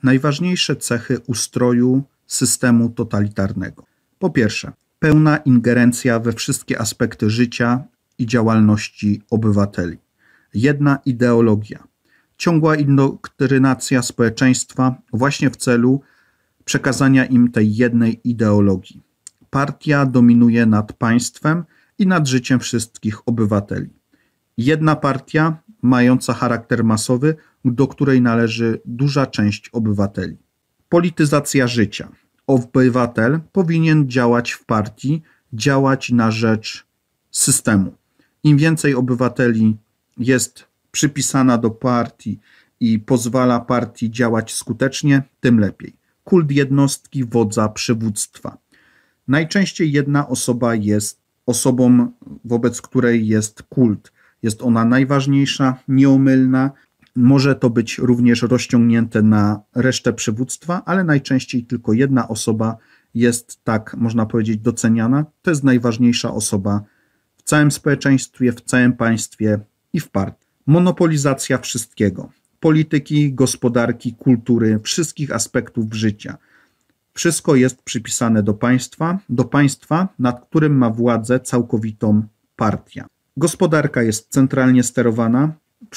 Najważniejsze cechy ustroju systemu totalitarnego. Po pierwsze, pełna ingerencja we wszystkie aspekty życia i działalności obywateli. Jedna ideologia. Ciągła indoktrynacja społeczeństwa właśnie w celu przekazania im tej jednej ideologii. Partia dominuje nad państwem i nad życiem wszystkich obywateli. Jedna partia mająca charakter masowy, do której należy duża część obywateli. Polityzacja życia. Obywatel powinien działać w partii, działać na rzecz systemu. Im więcej obywateli jest przypisana do partii i pozwala partii działać skutecznie, tym lepiej. Kult jednostki, wodza, przywództwa. Najczęściej jedna osoba jest osobą, wobec której jest kult. Jest ona najważniejsza, nieomylna. Może to być również rozciągnięte na resztę przywództwa, ale najczęściej tylko jedna osoba jest, tak można powiedzieć, doceniana. To jest najważniejsza osoba w całym społeczeństwie, w całym państwie i w partii. Monopolizacja wszystkiego. Polityki, gospodarki, kultury, wszystkich aspektów życia. Wszystko jest przypisane do państwa, nad którym ma władzę całkowitą partia. Gospodarka jest centralnie sterowana.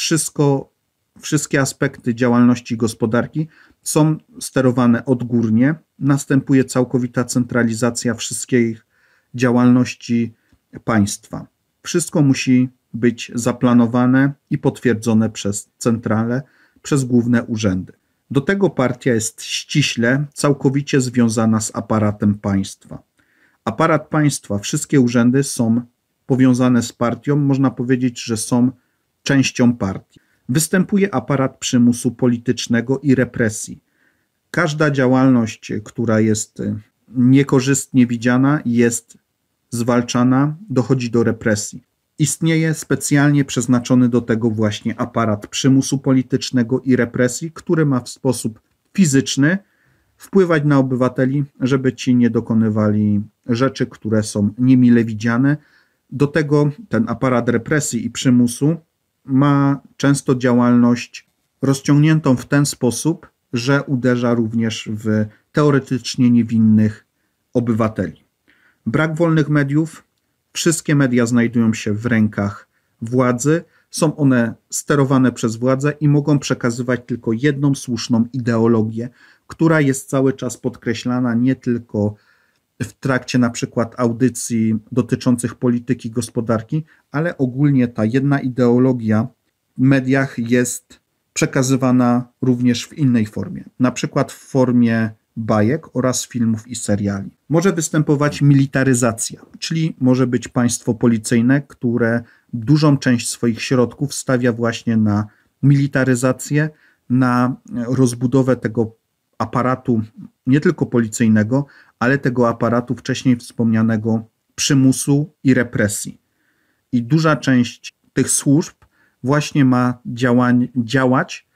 Wszystkie aspekty działalności gospodarki są sterowane odgórnie. Następuje całkowita centralizacja wszystkich działalności państwa. Wszystko musi być zaplanowane i potwierdzone przez centralę, przez główne urzędy. Do tego partia jest ściśle, całkowicie związana z aparatem państwa. Aparat państwa, wszystkie urzędy są powiązane z partią, można powiedzieć, że są częścią partii. Występuje aparat przymusu politycznego i represji. Każda działalność, która jest niekorzystnie widziana, jest zwalczana, dochodzi do represji. Istnieje specjalnie przeznaczony do tego właśnie aparat przymusu politycznego i represji, który ma w sposób fizyczny wpływać na obywateli, żeby ci nie dokonywali rzeczy, które są niemile widziane. Do tego ten aparat represji i przymusu ma często działalność rozciągniętą w ten sposób, że uderza również w teoretycznie niewinnych obywateli. Brak wolnych mediów. Wszystkie media znajdują się w rękach władzy, są one sterowane przez władzę i mogą przekazywać tylko jedną słuszną ideologię, która jest cały czas podkreślana nie tylko w trakcie na przykład audycji dotyczących polityki, gospodarki, ale ogólnie ta jedna ideologia w mediach jest przekazywana również w innej formie, na przykład w formie bajek oraz filmów i seriali. Może występować militaryzacja, czyli może być państwo policyjne, które dużą część swoich środków stawia właśnie na militaryzację, na rozbudowę tego aparatu nie tylko policyjnego, ale tego aparatu wcześniej wspomnianego przymusu i represji. I duża część tych służb właśnie ma działać,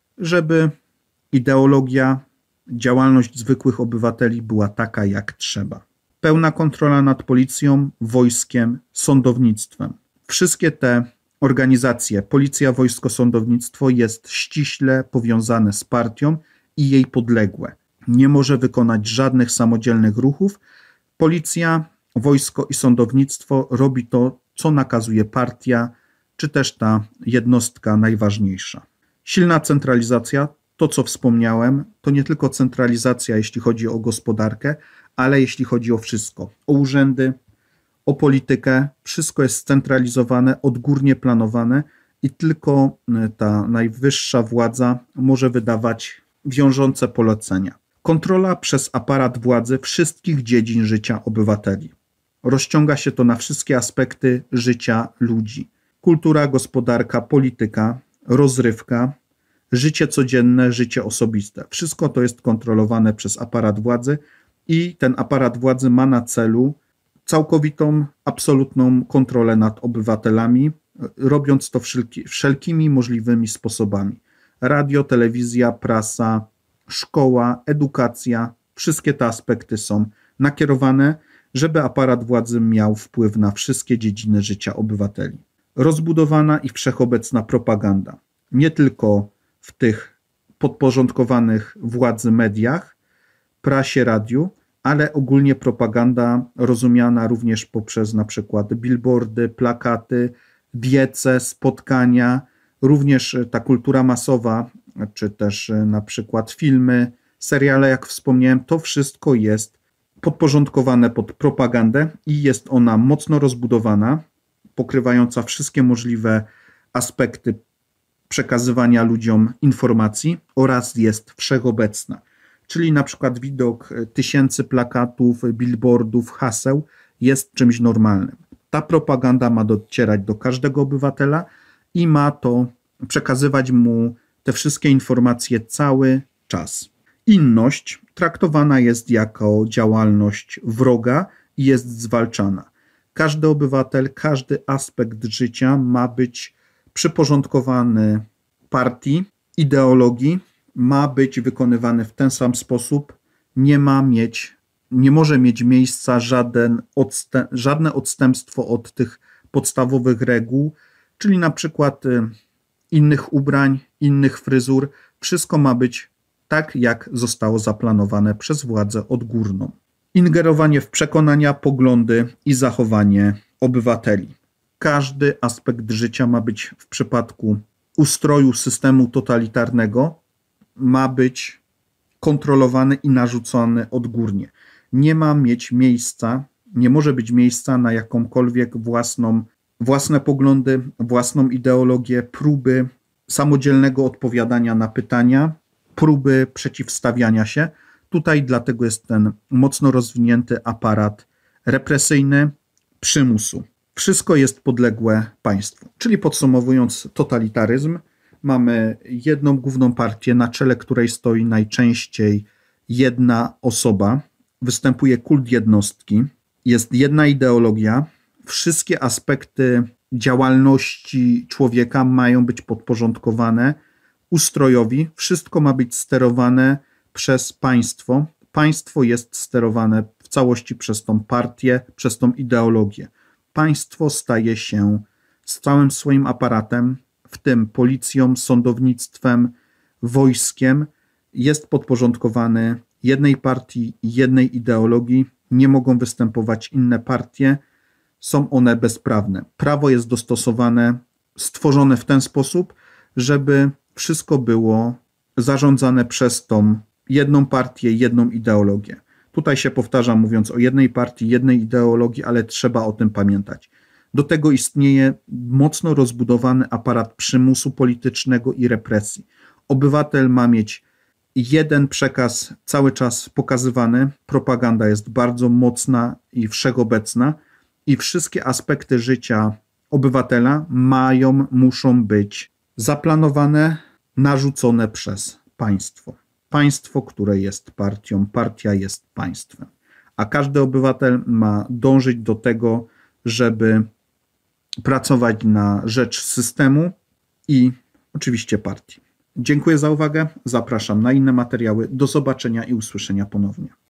żeby ideologia, działalność zwykłych obywateli była taka, jak trzeba. Pełna kontrola nad policją, wojskiem, sądownictwem. Wszystkie te organizacje, policja, wojsko, sądownictwo jest ściśle powiązane z partią i jej podległe. Nie może wykonać żadnych samodzielnych ruchów. Policja, wojsko i sądownictwo robi to, co nakazuje partia, czy też ta jednostka najważniejsza. Silna centralizacja, to co wspomniałem, to nie tylko centralizacja, jeśli chodzi o gospodarkę, ale jeśli chodzi o wszystko. O urzędy, o politykę, wszystko jest scentralizowane, odgórnie planowane i tylko ta najwyższa władza może wydawać wiążące polecenia. Kontrola przez aparat władzy wszystkich dziedzin życia obywateli. Rozciąga się to na wszystkie aspekty życia ludzi. Kultura, gospodarka, polityka, rozrywka, życie codzienne, życie osobiste. Wszystko to jest kontrolowane przez aparat władzy i ten aparat władzy ma na celu całkowitą, absolutną kontrolę nad obywatelami, robiąc to wszelkimi możliwymi sposobami. Radio, telewizja, prasa, szkoła, edukacja, wszystkie te aspekty są nakierowane, żeby aparat władzy miał wpływ na wszystkie dziedziny życia obywateli. Rozbudowana i wszechobecna propaganda. Nie tylko w tych podporządkowanych władzy mediach, prasie, radiu, ale ogólnie propaganda rozumiana również poprzez na przykład billboardy, plakaty, wiece, spotkania, również ta kultura masowa, czy też na przykład filmy, seriale, jak wspomniałem, to wszystko jest podporządkowane pod propagandę i jest ona mocno rozbudowana, pokrywająca wszystkie możliwe aspekty przekazywania ludziom informacji oraz jest wszechobecna. Czyli na przykład widok tysięcy plakatów, billboardów, haseł jest czymś normalnym. Ta propaganda ma docierać do każdego obywatela i ma to przekazywać mu te wszystkie informacje cały czas. Inność traktowana jest jako działalność wroga i jest zwalczana. Każdy obywatel, każdy aspekt życia ma być przyporządkowany partii, ideologii, ma być wykonywany w ten sam sposób, nie może mieć miejsca żadne odstępstwo od tych podstawowych reguł, czyli na przykład innych ubrań, innych fryzur. Wszystko ma być tak, jak zostało zaplanowane przez władzę odgórną. Ingerowanie w przekonania, poglądy i zachowanie obywateli. Każdy aspekt życia ma być w przypadku ustroju systemu totalitarnego ma być kontrolowany i narzucony odgórnie. Nie może być miejsca na jakąkolwiek własne poglądy, własną ideologię, próby samodzielnego odpowiadania na pytania, próby przeciwstawiania się. Tutaj dlatego jest ten mocno rozwinięty aparat represyjny, przymusu. Wszystko jest podległe państwu. Czyli podsumowując totalitaryzm, mamy jedną główną partię, na czele której stoi najczęściej jedna osoba. Występuje kult jednostki. Jest jedna ideologia. Wszystkie aspekty działalności człowieka mają być podporządkowane ustrojowi. Wszystko ma być sterowane przez państwo. Państwo jest sterowane w całości przez tą partię, przez tą ideologię. Państwo staje się z całym swoim aparatem, w tym policją, sądownictwem, wojskiem, jest podporządkowany jednej partii, jednej ideologii. Nie mogą występować inne partie, są one bezprawne. Prawo jest dostosowane, stworzone w ten sposób, żeby wszystko było zarządzane przez tą jedną partię, jedną ideologię. Tutaj się powtarzam, mówiąc o jednej partii, jednej ideologii, ale trzeba o tym pamiętać. Do tego istnieje mocno rozbudowany aparat przymusu politycznego i represji. Obywatel ma mieć jeden przekaz cały czas pokazywany. Propaganda jest bardzo mocna i wszechobecna i wszystkie aspekty życia obywatela muszą być zaplanowane, narzucone przez państwo. Państwo, które jest partią, partia jest państwem. A każdy obywatel ma dążyć do tego, żeby pracować na rzecz systemu i oczywiście partii. Dziękuję za uwagę, zapraszam na inne materiały. Do zobaczenia i usłyszenia ponownie.